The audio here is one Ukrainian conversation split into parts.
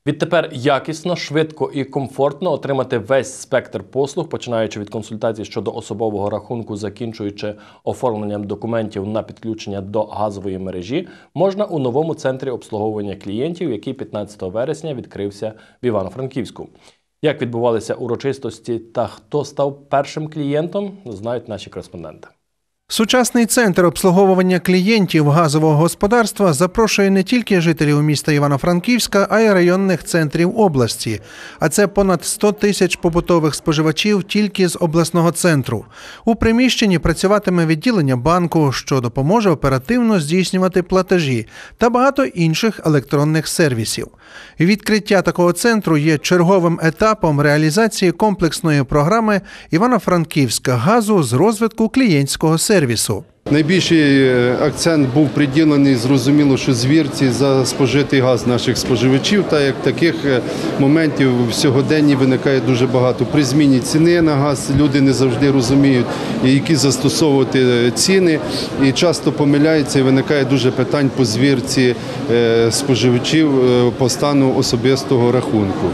Відтепер якісно, швидко і комфортно отримати весь спектр послуг, починаючи від консультацій щодо особового рахунку, закінчуючи оформленням документів на підключення до газової мережі, можна у новому центрі обслуговування клієнтів, який 15 вересня відкрився в Івано-Франківську. Як відбувалися урочистості та хто став першим клієнтом, знають наші кореспонденти. Сучасний центр обслуговування клієнтів газового господарства запрошує не тільки жителів міста Івано-Франківська, а й районних центрів області. А це понад 100 тисяч побутових споживачів тільки з обласного центру. У приміщенні працюватиме відділення банку, що допоможе оперативно здійснювати платежі та багато інших електронних сервісів. Відкриття такого центру є черговим етапом реалізації комплексної програми «Івано-Франківська газу» з розвитку клієнтського сервісу. Найбільший акцент був приділений, зрозуміло, що звірці за спожитий газ наших споживачів, та як таких моментів в сьогоденні виникає дуже багато. При зміні ціни на газ люди не завжди розуміють, які застосовувати ціни, і часто помиляються, і виникає дуже питань по звірці споживачів по стану особистого рахунку.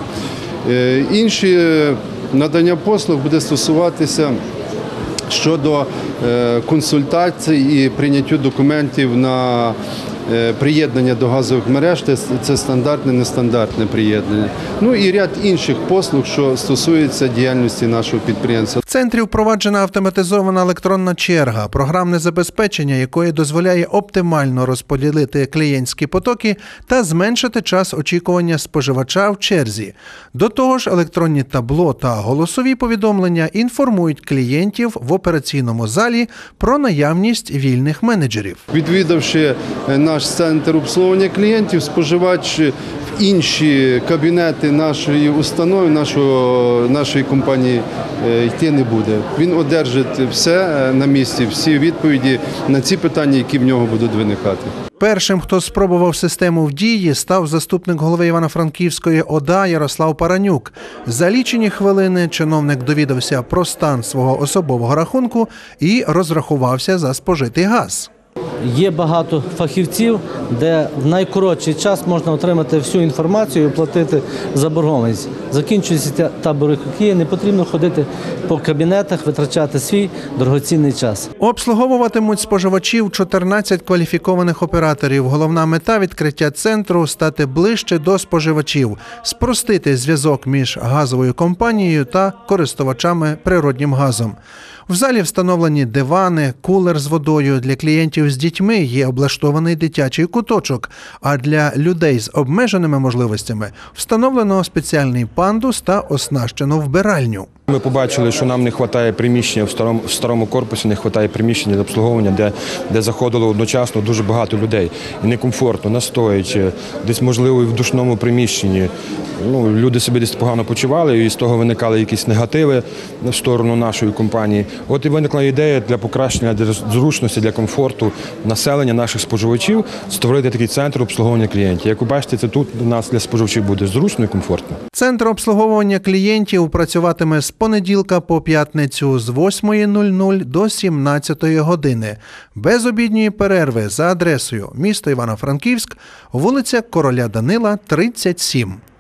Інші надання послуг буде стосуватися щодо консультацій і прийняття документів на приєднання до газових мереж, це стандартне, нестандартне приєднання. Ну і ряд інших послуг, що стосуються діяльності нашого підприємства. В центрі впроваджена автоматизована електронна черга, програмне забезпечення якої дозволяє оптимально розподілити клієнтські потоки та зменшити час очікування споживача в черзі. До того ж, електронні табло та голосові повідомлення інформують клієнтів в операційному залі про наявність вільних менеджерів. Відвідавши наш центр обслуговування клієнтів, споживач в інші кабінети нашої установи, нашої компанії йти не буде. Він одержить все на місці, всі відповіді на ці питання, які в нього будуть виникати. Першим, хто спробував систему в дії, став заступник голови Івано-Франківської ОДА Ярослав Паранюк. За лічені хвилини чиновник довідався про стан свого особового рахунку і розрахувався за спожитий газ. Є багато фахівців, де в найкоротший час можна отримати всю інформацію і оплатити заборгованість. Закінчуються табори хокею, не потрібно ходити по кабінетах, витрачати свій дорогоцінний час. Обслуговуватимуть споживачів 14 кваліфікованих операторів. Головна мета відкриття центру – стати ближче до споживачів, спростити зв'язок між газовою компанією та користувачами природнім газом. В залі встановлені дивани, кулер з водою. Для клієнтів з дітьми є облаштований дитячий куточок, а для людей з обмеженими можливостями встановлено спеціальний пандус та оснащено вбиральню. Ми побачили, що нам не вистачає приміщення в старому корпусі, не вистачає приміщення для обслуговування, де заходило одночасно дуже багато людей. І некомфортно, настоячи, десь, можливо, і в душному приміщенні. Люди себе десь погано почували, і з того виникали якісь негативи в сторону нашої компанії. От і виникла ідея для покращення, для зручності, для комфорту населення наших споживачів створити такий центр обслуговування клієнтів. Як ви бачите, це тут у нас для споживачів буде зручно і комфортно. Центр обслуговування клієнтів працюватиме з понеділка по п'ятницю з 8:00 до 17:00 години. Без обідньої перерви за адресою місто Івано-Франківськ, вулиця Короля Данила, 37.